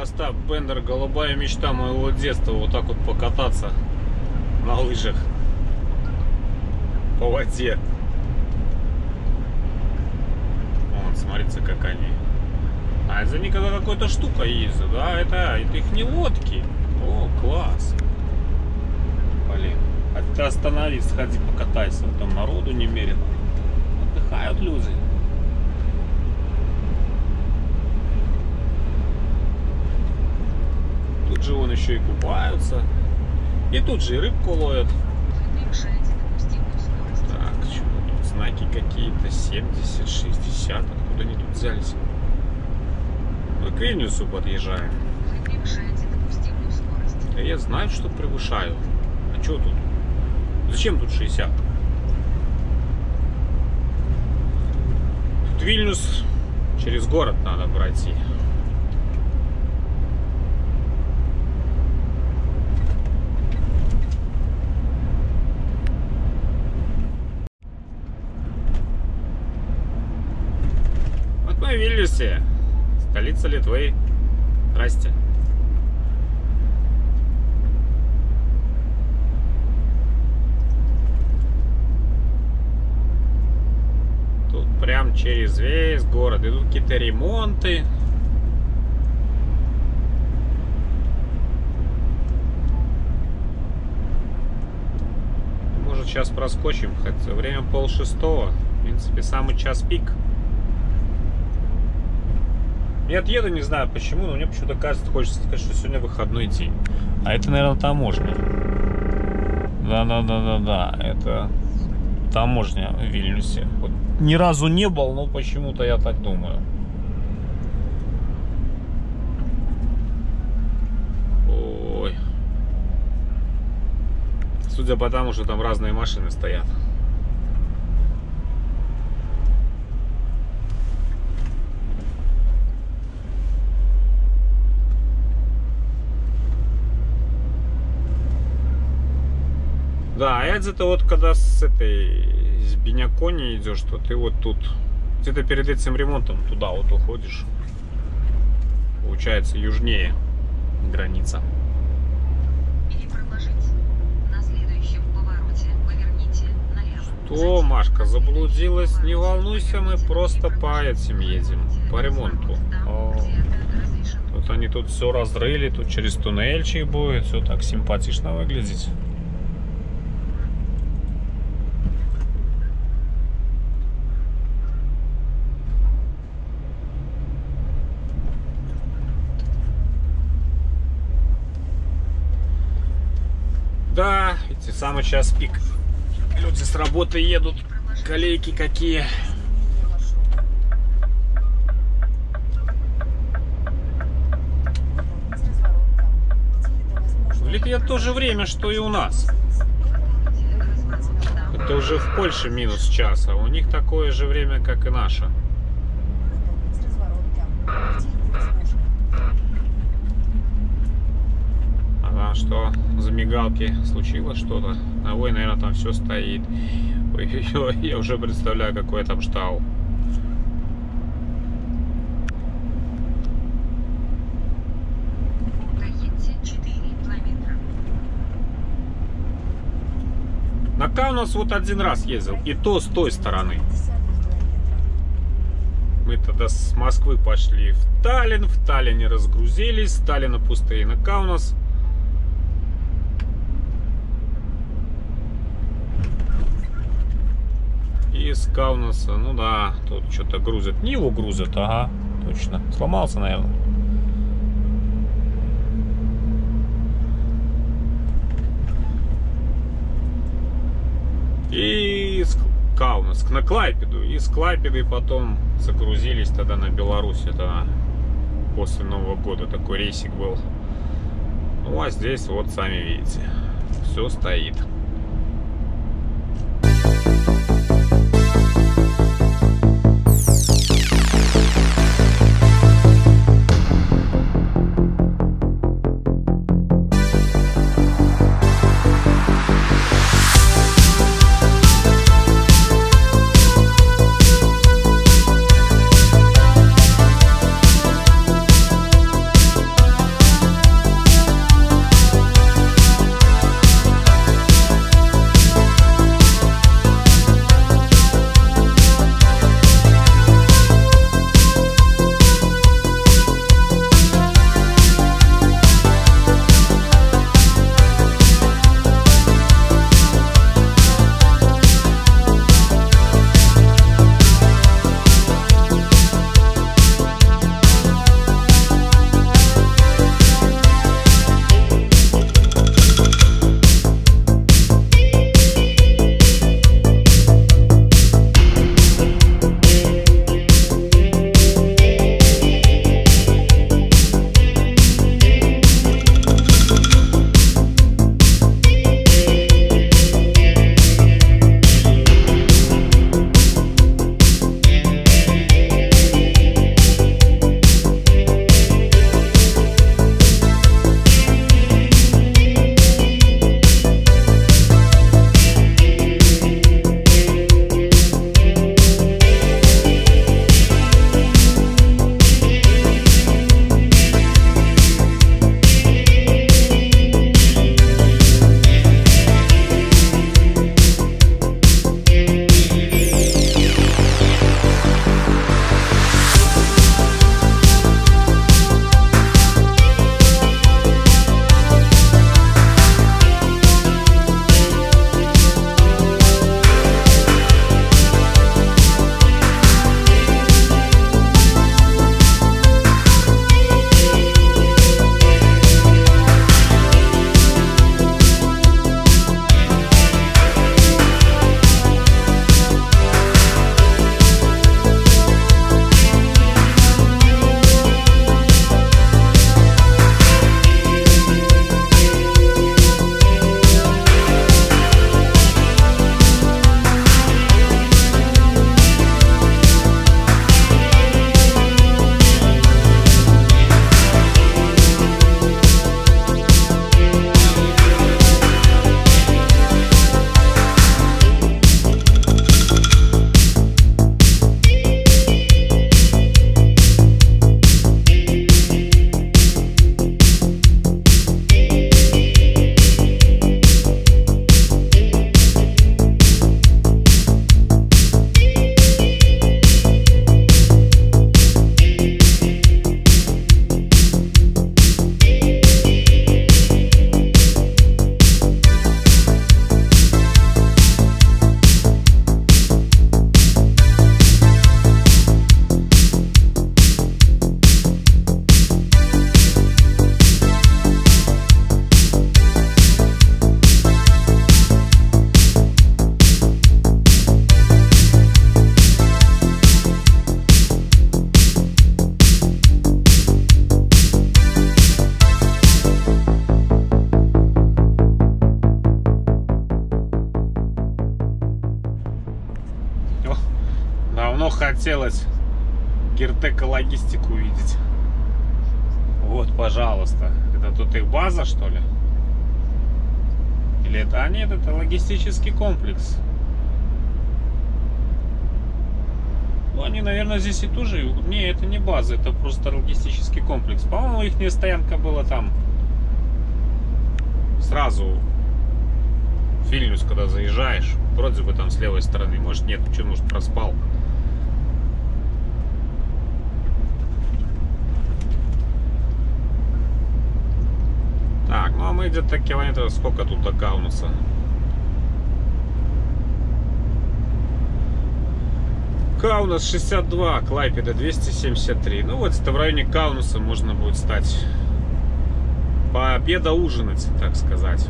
Остап Бендер, голубая мечта моего детства, вот так вот покататься на лыжах по воде. Вон, смотрите, как они. А это никогда какая-то штука ездит, да? Это их не лодки. О, класс. Блин. А ты остановись, сходи, покатайся. Вот там народу немерено. Отдыхают люди. Тут же вон еще и купаются. И тут же и рыбку ловят. Так, что тут знаки какие-то 70, 60. Откуда они тут взялись? Мы к Вильнюсу подъезжаем. Да я знаю, что превышаю. А что тут? Зачем тут 60? Тут Вильнюс через город надо пройти. Вот мы в Вильнюсе. Столица Литвы. Здрасте. Тут прям через весь город идут какие-то ремонты. Может, сейчас проскочим, хотя время 5:30. В принципе, самый час пик. Я отъеду, не знаю почему, но мне почему-то кажется, хочется сказать, что сегодня выходной день. А это, наверное, таможня. Да, это таможня в Вильнюсе. Вот ни разу не был, но почему-то я так думаю. Ой. Судя по тому, что там разные машины стоят. Да, а это вот когда с Бенякони идешь, то ты вот тут, где-то перед этим ремонтом туда вот уходишь. Получается, южнее граница. Или проложить. На следующем повороте поверните налево. Что, Машка, заблудилась? Не волнуйся, мы просто по этим едем, по ремонту. Тут они тут все разрыли, тут через туннельчик будет, все так симпатично выглядеть. Да, эти самый час пик. Люди с работы едут. Колейки какие. В Литве то же время, что и у нас. Это уже в Польше минус час, а у них такое же время, как и наше. Что за мигалки случилось что-то. А ой, наверное, там все стоит. Ой-ой-ой, я уже представляю, какой там штау. Проедьте 4 километра. На Каунас вот один раз ездил, и то с той стороны. Мы тогда с Москвы пошли в Таллин, в Таллине разгрузились, с Таллина пустые на Каунас. Из Каунаса, ну да, тут что-то грузят. Ниву грузят, ага, точно. Сломался, наверное. И из Каунас на Клайпеду. И с Клайпеды потом загрузились тогда на Беларусь. Это после Нового года такой рейсик был. Ну а здесь вот сами видите, все стоит. захотелось Гиртека логистику увидеть. Вот, пожалуйста. Это тут их база, что ли? Или это... А нет, это логистический комплекс. Ну, они, наверное, здесь и тоже... Не, это не база, это просто логистический комплекс. По-моему, их стоянка была там. Сразу в Вильнюс, когда заезжаешь. Вроде бы там с левой стороны. Может, нет, что, может, проспал. Так, ну а мы где-то километров сколько тут до Каунаса? Каунас 62, Клайпеда 273. Ну вот это в районе Каунаса можно будет стать пообеда-ужинать, так сказать.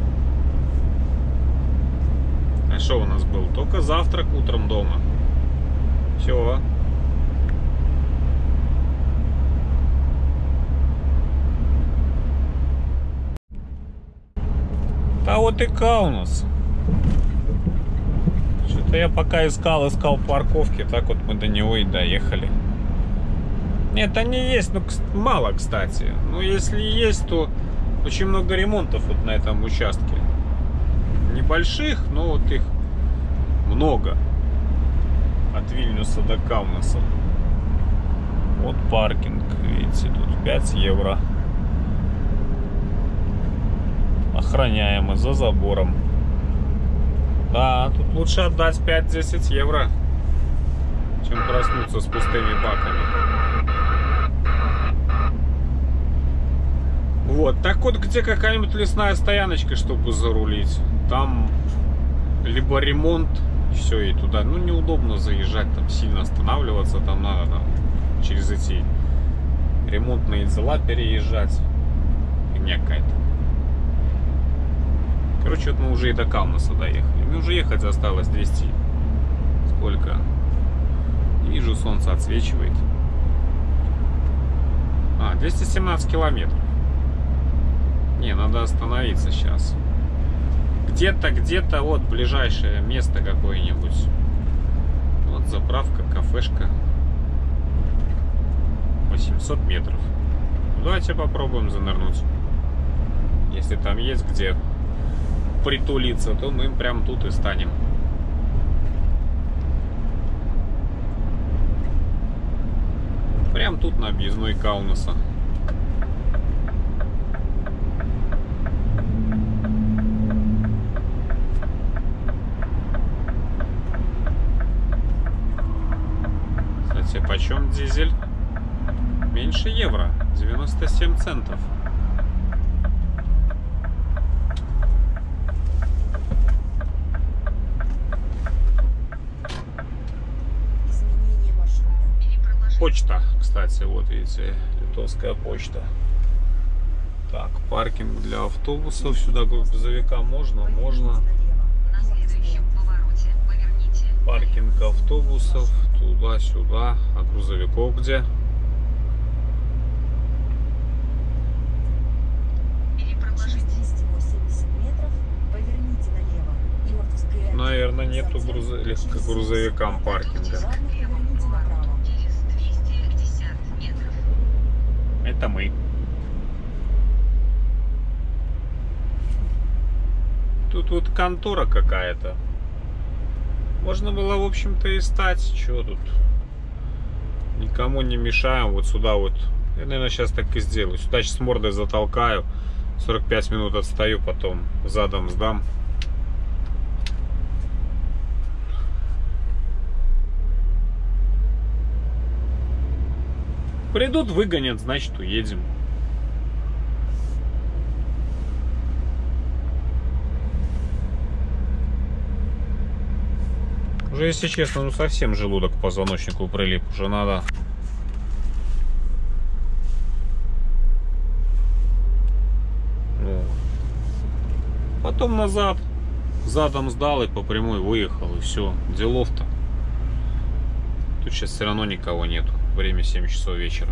А что у нас был? Только завтрак утром дома. Все. А вот и Каунас. Что-то я пока искал парковки, так вот мы до него и доехали. Нет, они есть, но мало, кстати. Но если есть, то очень много ремонтов вот на этом участке. Небольших, но вот их много. От Вильнюса до Каунаса. Вот паркинг, видите, тут 5 евро. Охраняемо, за забором. Да, тут лучше отдать 5-10 евро, чем проснуться с пустыми баками. Вот, так вот, где какая-нибудь лесная стояночка, чтобы зарулить. Там либо ремонт, и все, и туда. Ну, неудобно заезжать, там сильно останавливаться, там надо там, через эти ремонтные дела переезжать. Фигня какая-то. Короче, вот мы уже и до Каунаса доехали. Мне уже ехать осталось 200. Сколько? Не вижу, солнце отсвечивает. 217 километров. Не, надо остановиться сейчас. Где-то вот ближайшее место какое-нибудь. Вот заправка, кафешка. 800 метров. Давайте попробуем занырнуть. Если там есть где притулиться, то мы прям тут и станем. Прям тут на объездной Каунаса. Кстати, почем дизель? Меньше евро. 97 центов. Почта, кстати, вот видите, литовская почта. Так, паркинг для автобусов. Сюда грузовика можно? Можно. На следующем повороте поверните Паркинг автобусов туда-сюда. А грузовиков где? перепроложить. 280 метров, поверните налево. Ивановская, Наверное, нету грузовикам паркинга. поверните направо. Через 250 метров. Это мы. Тут вот контора какая-то. Можно было, в общем-то, и стать. Чего тут? Никому не мешаем. Вот сюда вот. Я, наверное, сейчас так и сделаю. Сюда сейчас мордой затолкаю. 45 минут отстаю, потом задом сдам. Придут, выгонят, значит, уедем. Уже, если честно, ну совсем желудок к позвоночнику прилип. Уже надо. Ну. Потом назад. Задом сдал и по прямой выехал. И все. Делов-то. Тут сейчас все равно никого нету. Время 7 часов вечера.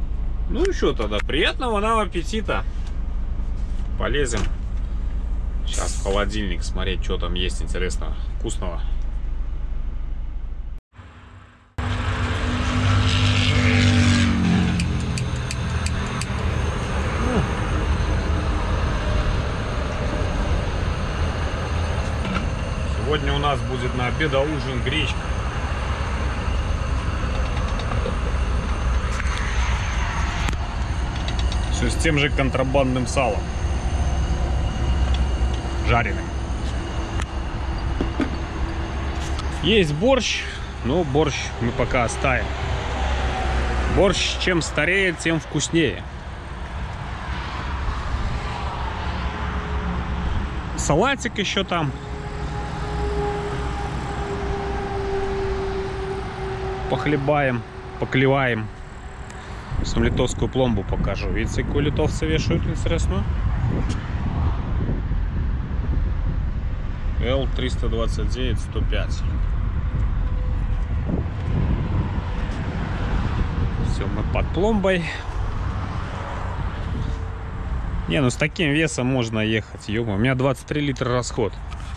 Ну и что тогда? Приятного нам аппетита. Полезем. Сейчас в холодильник смотреть, что там есть интересного, вкусного. Сегодня у нас будет на обед-ужин гречка. Все с тем же контрабандным салом. Жареным. Есть борщ, но борщ мы пока оставим. Борщ чем старее, тем вкуснее. Салатик еще там. Похлебаем, поклеваем. Сейчас вам литовскую пломбу покажу. Видите, какую литовцы вешают, интересно? L329-105. Все, мы под пломбой. Не, ну с таким весом можно ехать. Ё-моё, у меня 23 литра расход.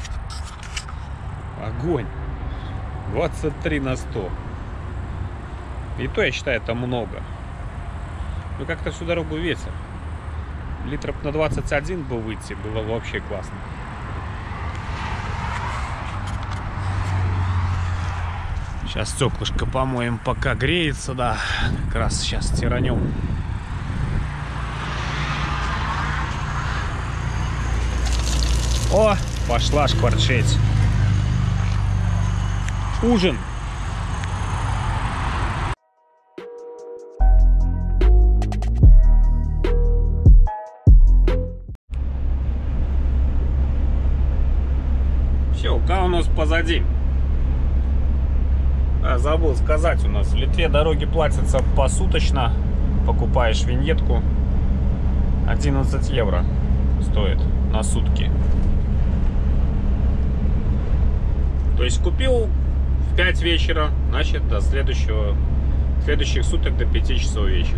Огонь. 23 на 100. И то, я считаю, это много. Ну как-то всю дорогу ветер. Литров на 21 бы выйти, было вообще классно. Сейчас стеклышко помоем, пока греется, да. Как раз сейчас тиранем. О, пошла шкварчеть. Ужин. Все, у нас позади. Забыл сказать, у нас в Литве дороги платятся посуточно. Покупаешь виньетку, 11 евро стоит на сутки. То есть купил в 5 вечера, значит до следующих суток до 5 часов вечера.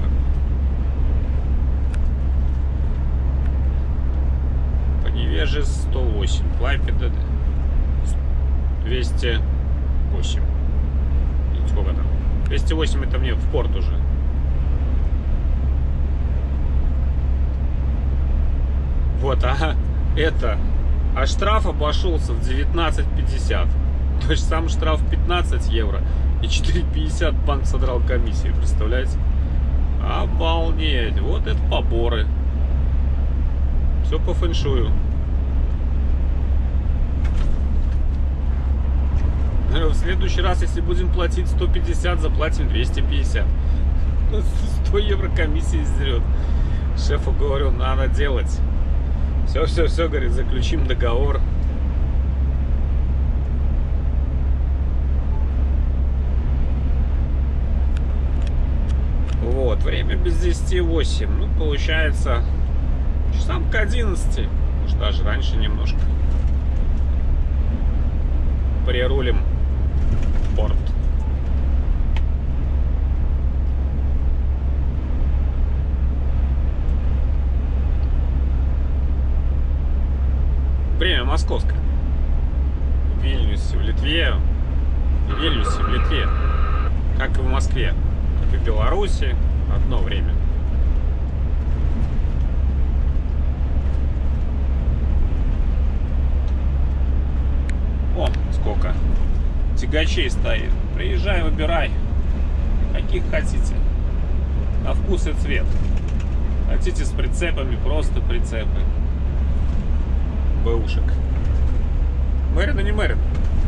Поневеже 108, Клайпеда 208. Сколько там? 208 это мне в порт уже. Вот, а штраф обошелся в 19,50. То есть сам штраф 15 евро и 4,50 банк содрал комиссию, представляете? Обалдеть, вот это поборы. Все по фэншую. В следующий раз, если будем платить 150, заплатим 250. 100 евро комиссии сдерет. Шефу говорю, надо делать. Все, говорит, заключим договор. Вот, время без 10:08. Ну, получается, часам к 11. Может, даже раньше немножко. Прирулим в порт. Время московское. В Вильнюсе в Литве. В Вильнюсе в Литве. Как и в Москве. Как и в Беларуси. Одно время. О, сколько тягачей стоит. Приезжай, выбирай. Каких хотите. На вкус и цвет. Хотите с прицепами, просто прицепы. Бэушек. Мэрин, а не Мэрин.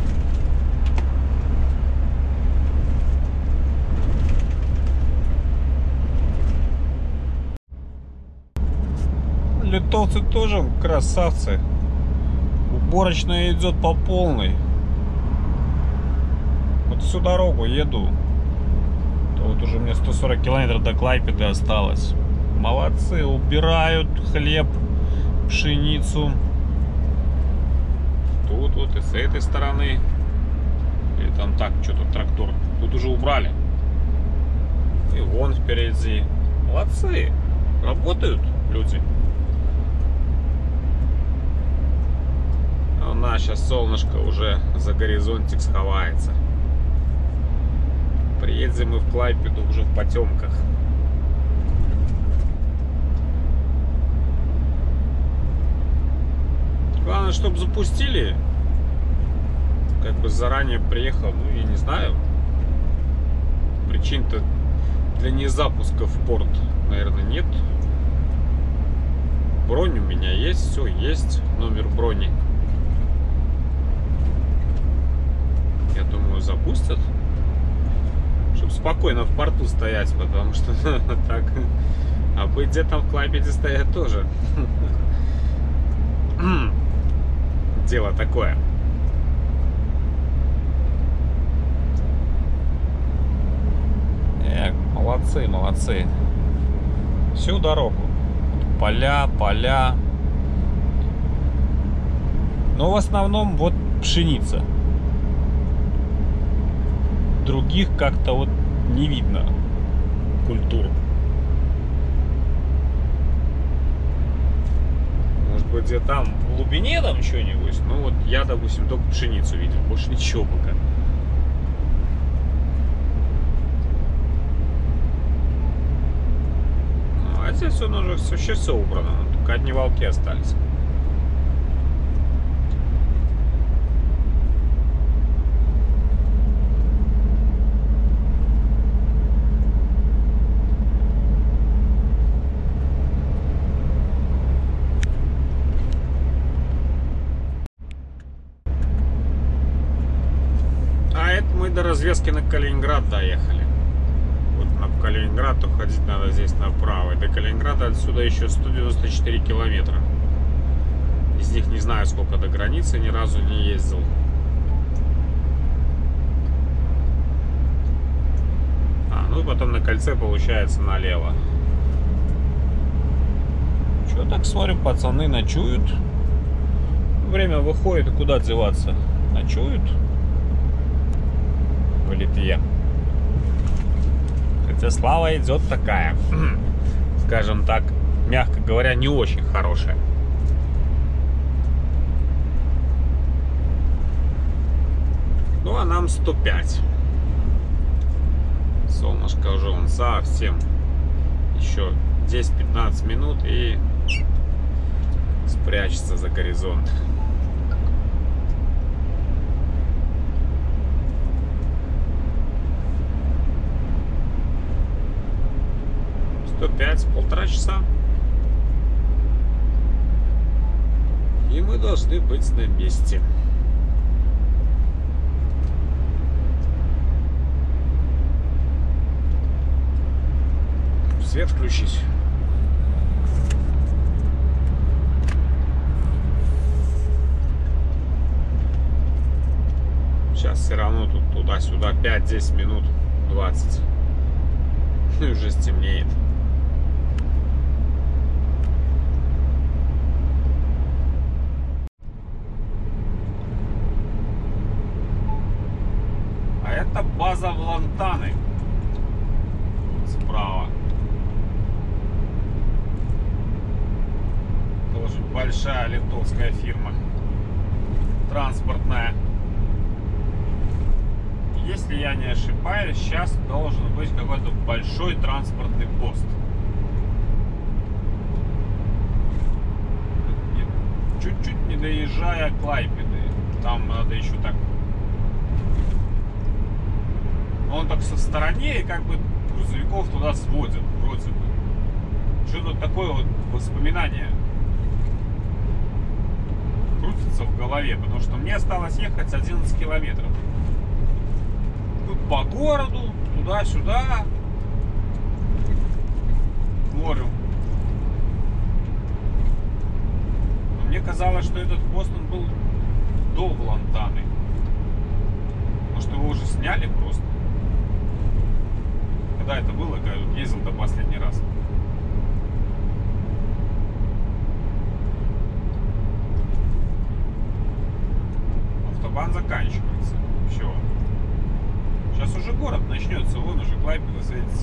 Литовцы тоже красавцы. Уборочная идет по полной. Вот всю дорогу еду. То вот уже мне 140 километров до Клайпеды осталось. Молодцы, убирают хлеб, пшеницу. Тут вот и с этой стороны. Или там так, что тут трактор. Тут уже убрали. И вон впереди. Молодцы. Работают люди. У нас сейчас солнышко уже за горизонтик сховается. Приедем мы в Клайпеду уже в потемках. Главное, чтобы запустили. Как бы заранее приехал, ну, я не знаю. Причин-то для незапуска в порт, наверное, нет. Бронь у меня есть, все есть, номер брони. Я думаю, запустят. Чтобы спокойно в порту стоять, потому что так. А по идее там в Клайпеде стоят тоже. Дело такое. Молодцы, молодцы. Всю дорогу. Поля, поля. Но в основном вот пшеница. Других как-то вот не видно культур. Может быть, где там в глубине там что-нибудь. Ну вот я, допустим, только пшеницу видел. Больше ничего пока. А здесь он уже все убрано. Только одни волки остались. До развязки на Калининград доехали. Вот на Калининград уходить надо здесь направо. До Калининграда отсюда еще 194 километра. Из них не знаю сколько до границы, ни разу не ездил. Ну и потом на кольце получается налево. Что так смотрим, пацаны ночуют. Время выходит, и куда деваться? Ночуют. В Литве. Хотя слава идет такая, скажем так, мягко говоря, не очень хорошая. Ну а нам 105. Солнышко уже он совсем. Еще 10-15 минут и спрячется за горизонт. Полтора часа. И мы должны быть на месте. Свет включить. Сейчас все равно тут туда-сюда 5-10 минут, 20. И уже стемнеет. Это база Влантаны. Справа. Тоже большая литовская фирма. Транспортная. Если я не ошибаюсь, сейчас должен быть какой-то большой транспортный пост. Чуть-чуть не доезжая Клайпеды. Там надо еще так. Он так со стороны, и как бы грузовиков туда сводят, вроде бы. Что-то такое вот воспоминание крутится в голове, потому что мне осталось ехать 11 километров. Тут по городу, туда-сюда, к морю. Но мне казалось, что этот пост он был до Влантаны. Может, его уже сняли просто? Когда это было, когда я ездил-то последний раз? Автобан заканчивается. Все. Сейчас уже город начнется. Вон уже Клайпеда светится.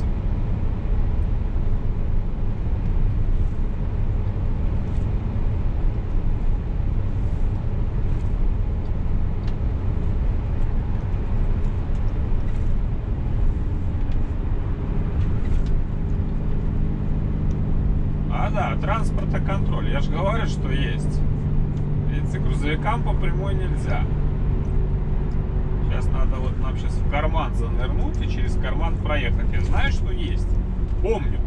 А да, транспортоконтроль. Я же говорю, что есть. Видите, грузовикам по прямой нельзя. Сейчас надо вот нам сейчас в карман занырнуть и через карман проехать. Я знаю, что есть. Помню.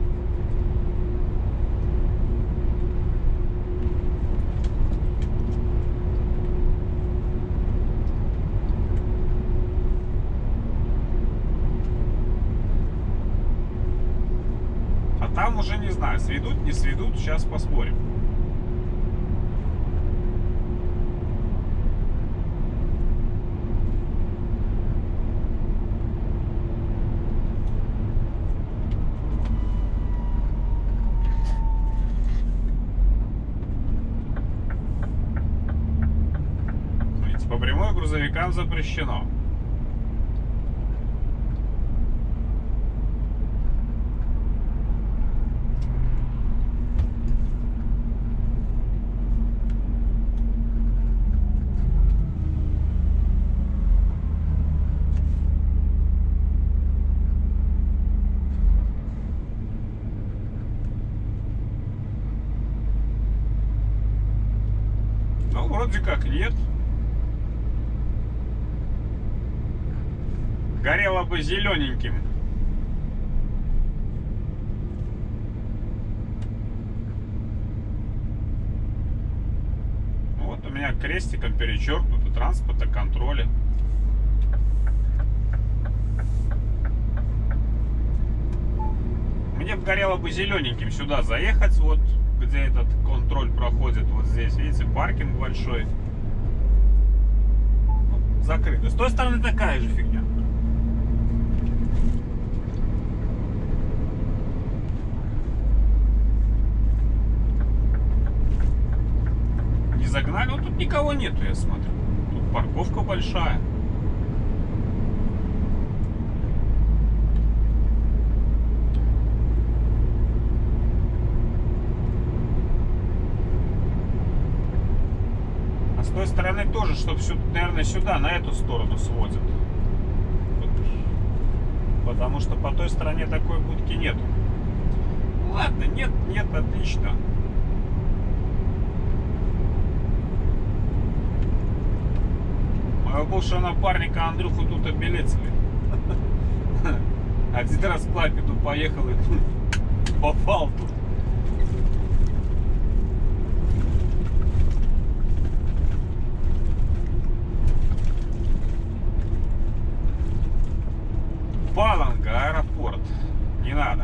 А там уже не знаю, сведут, не сведут, сейчас посмотрим. По прямой грузовикам запрещено. Ну, вроде как нет. Горело бы зелененьким. Вот у меня крестиком перечеркнуто транспортоконтроле. Мне бы горело бы зелененьким сюда заехать, вот где этот контроль проходит, вот здесь, видите, паркинг большой. Ну, закрыто. С той стороны такая же фигня. Загнали, вот тут никого нету, я смотрю. Тут парковка большая. А с той стороны тоже, чтобы, наверное, сюда, на эту сторону сводят. Вот. Потому что по той стороне такой будки нету. Ладно, нет, отлично. Моего бывшего напарника Андрюху тут обелецали. Один раз к Клайпеду поехал и попал тут. Паланга, аэропорт. Не надо.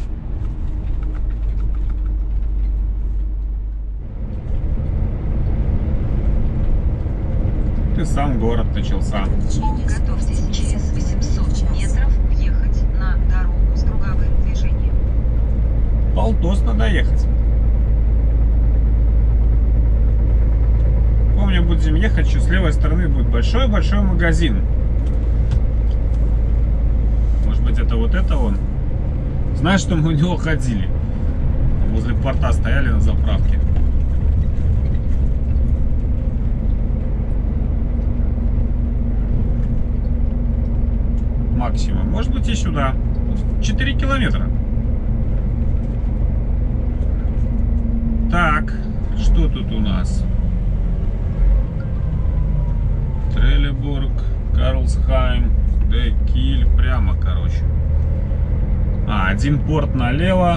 И сам город начался. Готовьтесь через 800 метров въехать на дорогу с круговым движением. Полтос надо ехать. Помню, будем ехать, что с левой стороны будет большой-большой магазин. Может быть, это он. Знаешь, что мы у него ходили? Возле порта стояли на заправке. Максимум. Может быть, и сюда. 4 километра. Так, что тут у нас? Трелебург, Карлсхайм, Декиль. Прямо, короче. Один порт налево.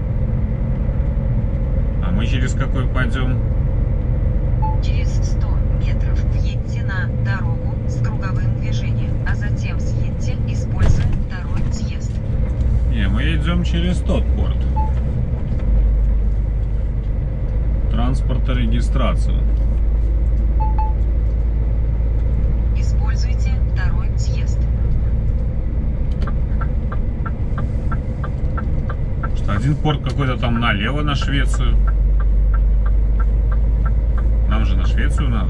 А мы через какой пойдем? Через 100 метров въедьте на дорогу с круговым движением, а затем съедьте, используя второй съезд. Не, мы идем через тот порт. Транспорторегистрацию. Используйте второй съезд. Что один порт какой-то там налево на Швецию. Нам же на Швецию надо.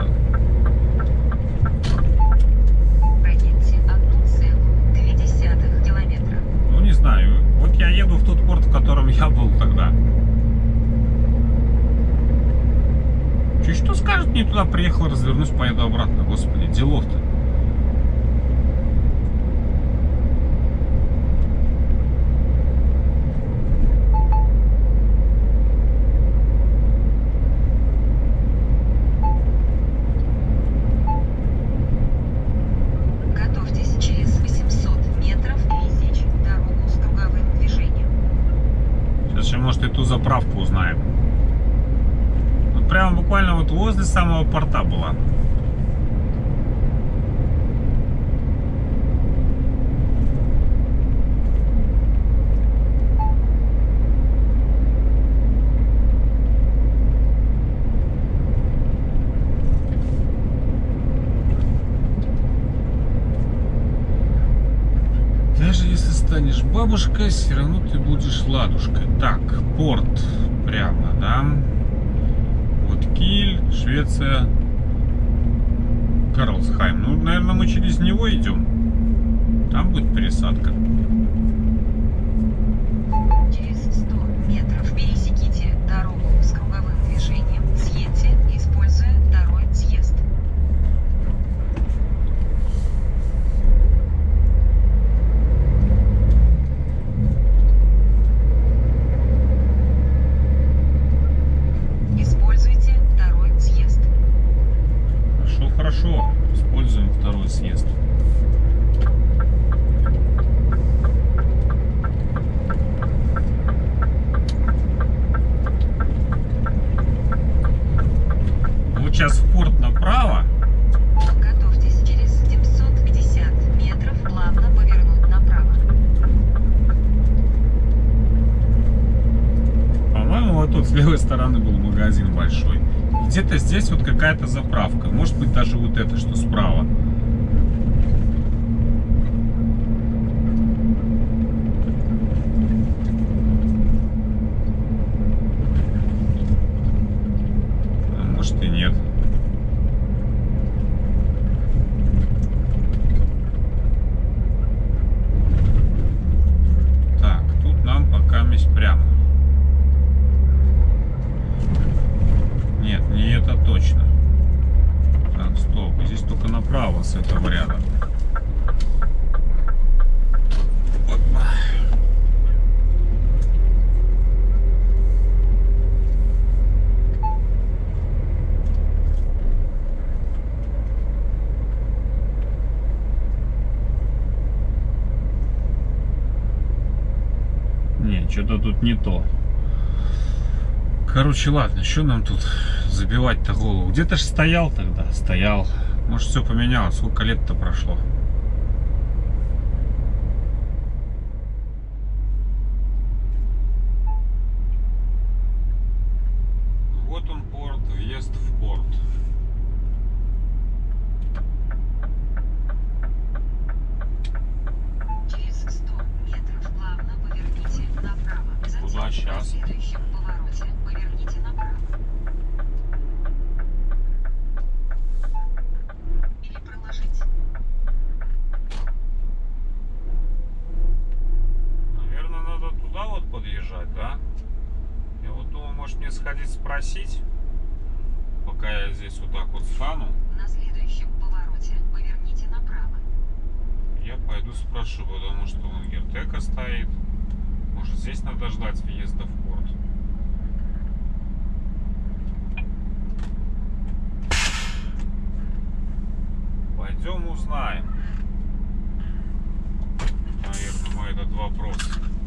Пройдите 1,2 километра. Ну, не знаю. Вот я еду в тот порт, в котором я был тогда. Чуть что скажет, мне туда приехал, развернусь, поеду обратно. Господи, делов-то. дорожку узнаем. Вот прямо буквально вот возле самого порта была. Даже если станешь бабушкой, все равно ты будешь ладушкой. Так, порт прямо, да? Вот Киль, Швеция, Карлсхайм. Ну, наверное, мы через него идем. Там будет пересадка. Через 100 метров пересеките дорогу с круговым движением. Съедьте, используя второй съезд. Используйте второй съезд. Хорошо, хорошо. Используем второй съезд. Вот сейчас в порт направо. Готовьтесь через 750 метров плавно повернуть направо. По-моему, вот тут с левой стороны был магазин большой. Где-то здесь вот какая-то заправка. Может быть, даже вот это, что справа. А может и нет. Так, тут нам пока месть прямо. Нет, не это точно. Так, стоп. Здесь только направо с этого ряда. Опа. Не, что-то тут не то. Короче, ладно, что нам тут забивать-то голову? Где-то ж стоял тогда, стоял. Может, все поменялось, сколько лет-то прошло. Вот он порт, въезд в порт. Через 100 метров плавно поверните направо. Затем Куда на щас? следующем повороте поверните направо. Или проложить. Наверное, надо туда вот подъезжать, да? Я вот думаю, может мне сходить спросить, пока я здесь вот так вот встану. На следующем повороте поверните направо. Я пойду спрошу, потому что вон Гертека стоит. Может, здесь надо ждать въезда в порт. Пойдем узнаем. Наверное, мой этот вопрос.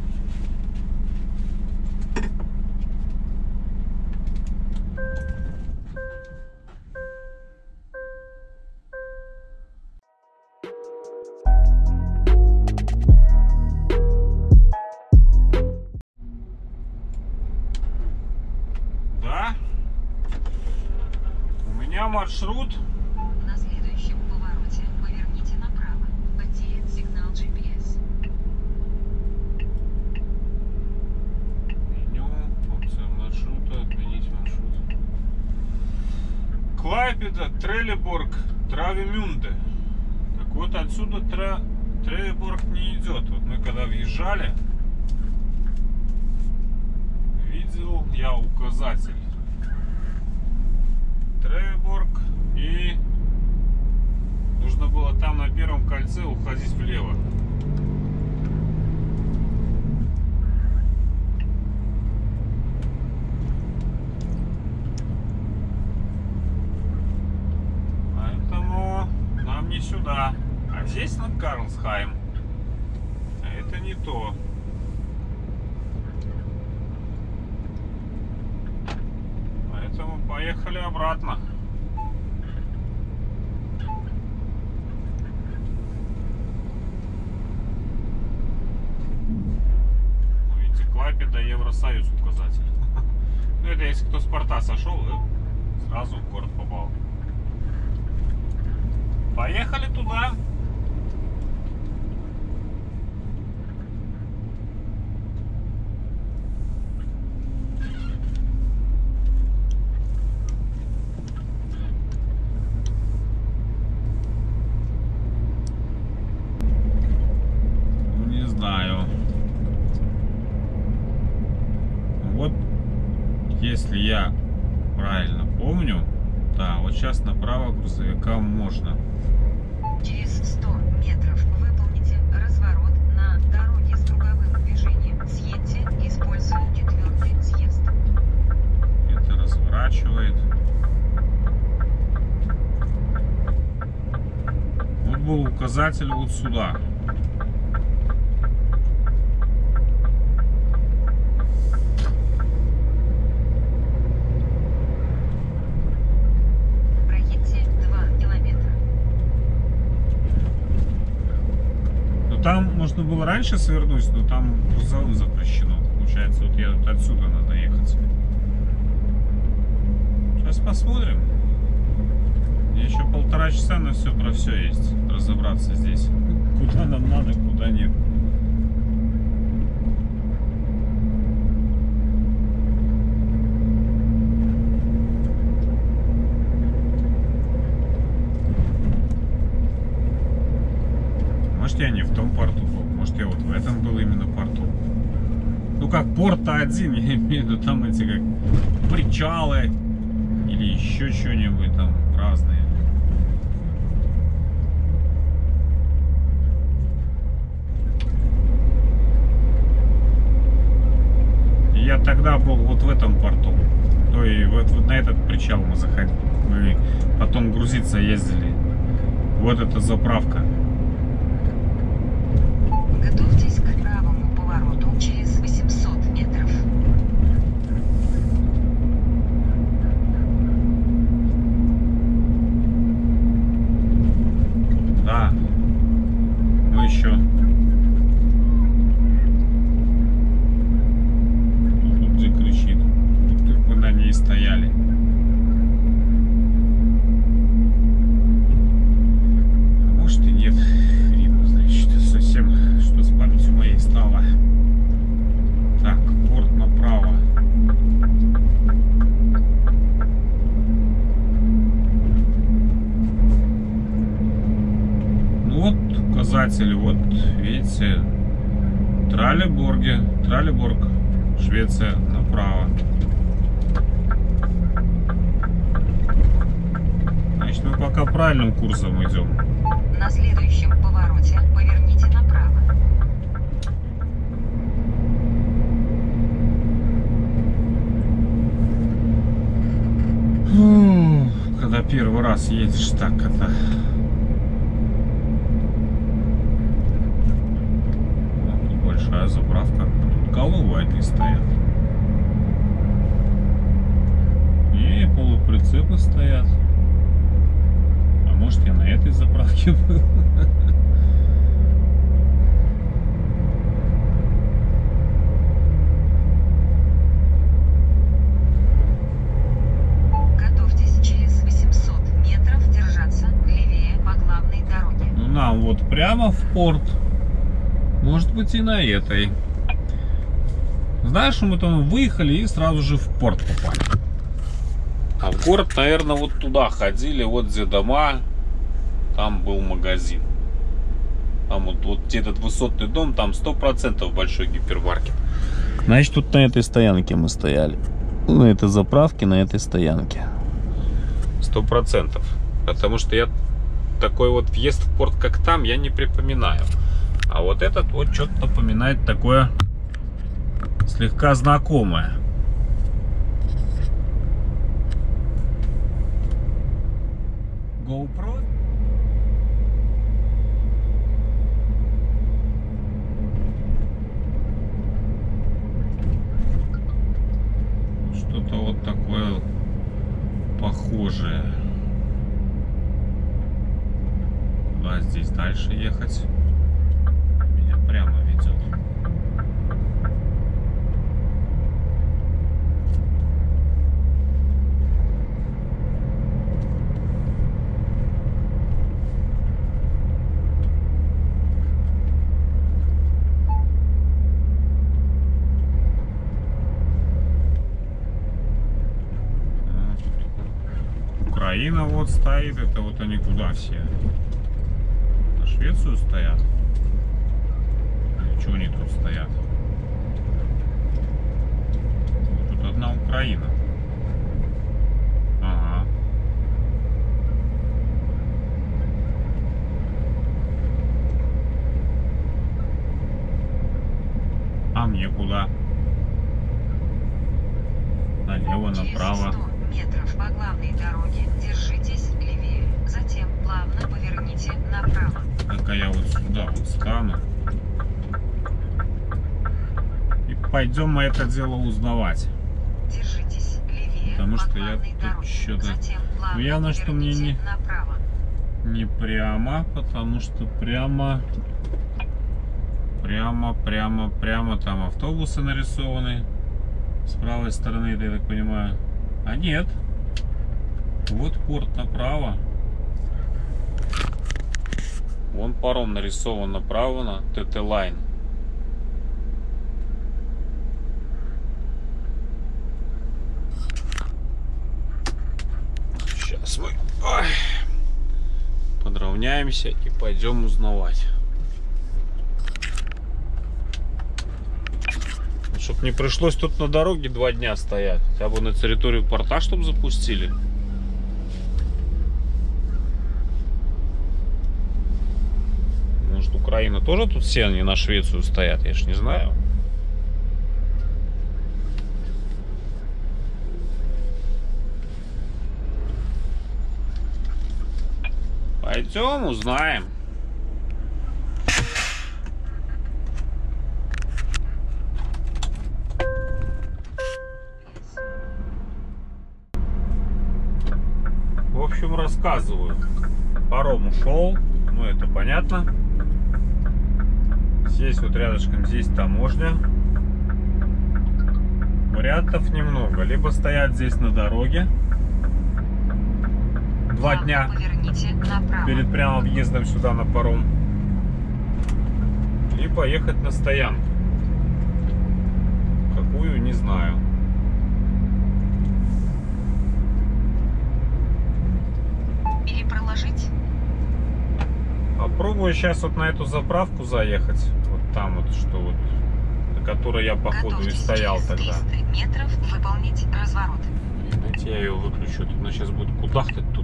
Да? У меня маршрут. На следующем повороте поверните направо. Потеет сигнал GPS. Меню, опция маршрута, отменить маршрут. Клайпеда, Трелеборг, Травемюнде. Так вот отсюда Трелеборг не идет. Вот мы когда въезжали, видел я указатель. Трелеборг, и нужно было там на первом кольце уходить влево. Поэтому нам не сюда. А здесь на Карлсхайм. А это не то. поехали обратно. Видите, Клайпеда, Евросоюз указатель. Ну это если кто с порта сошел, и сразу в город попал. Поехали туда. Не знаю. Вот если я правильно помню, да, вот сейчас направо грузовикам можно. Через 100 метров выполните разворот на дороге с круговым движением. Съедьте, используя 4-й съезд. Это разворачивает. Вот был указатель вот сюда. Проедьте 2 километра. Ну там можно было раньше свернуть, но там грузовым запрещено. Получается, вот я вот отсюда надо ехать. Сейчас посмотрим. Мне еще 1,5 часа на все про все есть. Разобраться здесь. Куда нам надо, куда нет. Может, я не в том порту был. Может, я вот в этом был именно порту. Ну как, порт-то один, я имею в виду, там эти как причалы или еще что-нибудь там разные. И я тогда был вот в этом порту. То и вот на этот причал мы заходили. Мы потом грузиться ездили. Вот эта заправка. Готовьтесь к правому повороту через 800 метров. Да. Ну еще. Тут где кричит. Тут мы на ней стояли. А может и нет. Хрен знает, что совсем что с памятью моей стало. Так, порт направо. Ну вот указатель, вот видите, Тралеборг, Швеция направо. Значит, мы пока правильным курсом идем. На следующем повороте поверните направо. Когда первый раз едешь, так это... Вот тут большая заправка. Тут головы одни стоят. И полуприцепы стоят. А может, я на этой заправке был? Готовьтесь через 800 метров держаться левее по главной дороге. Ну, нам вот прямо в порт. Может быть, и на этой. Знаешь, мы там выехали и сразу же в порт попали. А в город, наверное, вот туда ходили, вот где дома, там был магазин. Там вот этот высотный дом, там 100% большой гипермаркет. Значит, тут на этой стоянке мы стояли. На этой заправке, на этой стоянке. 100%. Потому что я такой вот въезд в порт, как там, я не припоминаю. А вот этот вот что-то напоминает такое слегка знакомое. GoPro. Что-то вот такое похожее. Куда здесь дальше ехать? Меня прямо ведет. Украина вот стоит, это вот они куда все? На Швецию стоят? Или что они тут стоят? Тут одна Украина. Ага. А мне куда? Налево, направо. 100 метров по главной дороге держитесь левее. Затем плавно поверните направо. Так-ка я вот сюда вот стану. И пойдем мы это дело узнавать. Держитесь левее. Потому по что я главной тут дороге. что-то- Затем плавно Ну, явно, что мне поверните направо. Не прямо, потому что прямо там автобусы нарисованы. С правой стороны, я так понимаю. А нет. Вот порт направо. Вон паром нарисован направо на ТТ-лайн. Сейчас мы подровняемся и пойдем узнавать. Чтоб не пришлось тут на дороге 2 дня стоять. Хотя бы на территорию порта, чтобы запустили. Может, Украина тоже тут все они на Швецию стоят? Я ж не знаю. Пойдем, узнаем. В общем, рассказываю. Паром ушел, ну это понятно. Здесь вот рядышком, здесь таможня. Вариантов немного. Либо стоять здесь на дороге 2 Плавно дня поверните направо. перед прямо въездом сюда на паром, либо ехать на стоянку. Какую, не знаю. Или проложить. Попробую сейчас вот на эту заправку заехать. Вот там вот, что вот, на которой я походу и Готовьтесь стоял через тогда. 300 метров выполнить разворот. Знаете, я ее выключу. Тут она сейчас будет кудахтать тут.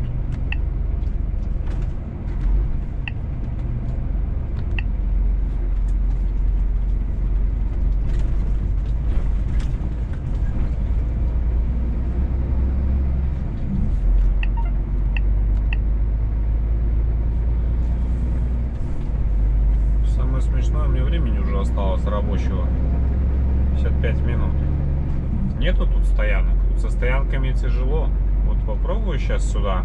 Самое смешное, мне времени уже осталось рабочего 55 минут. Нету тут стоянок. Тут со стоянками тяжело. Вот попробую сейчас сюда.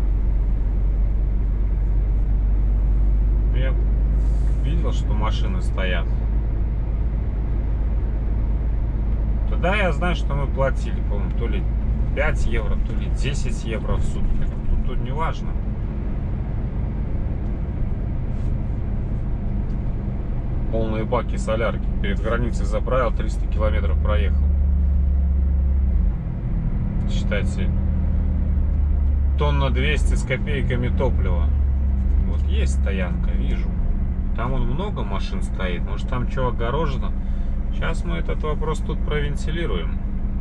Я видел, что машины стоят. Тогда я знаю, что мы платили, по-моему, то ли 5 евро, то ли 10 евро в сутки. Тут не важно. Полные баки солярки. Перед границей заправил, 300 километров проехал. Считайте, тонна 200 с копейками топлива. Вот есть стоянка, вижу. Там вон много машин стоит. Может, там что огорожено? Сейчас мы этот вопрос тут провентилируем.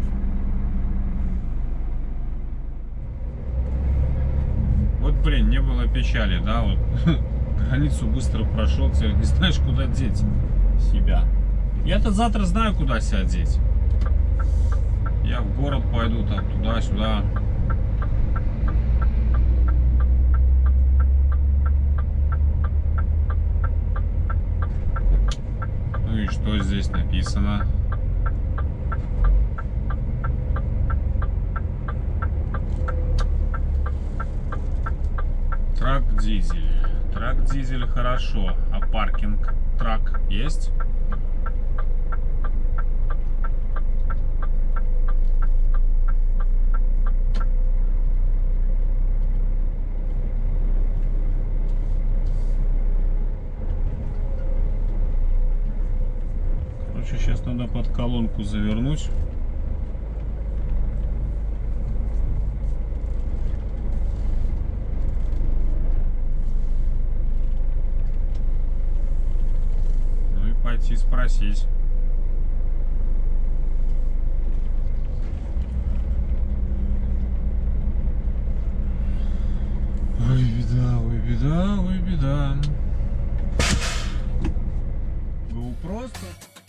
Вот, блин, не было печали, да? Вот границу быстро прошел, теперь не знаешь, куда деть себя. Я-то завтра знаю, куда себя деть. Я в город пойду, там, туда-сюда. Ну и что здесь написано? дизель. Трак дизель хорошо. А паркинг трак есть? Короче, сейчас надо под колонку завернуть. Ну и пойти спросить. Ой, беда, ой, беда, ой, беда. GoPro просто...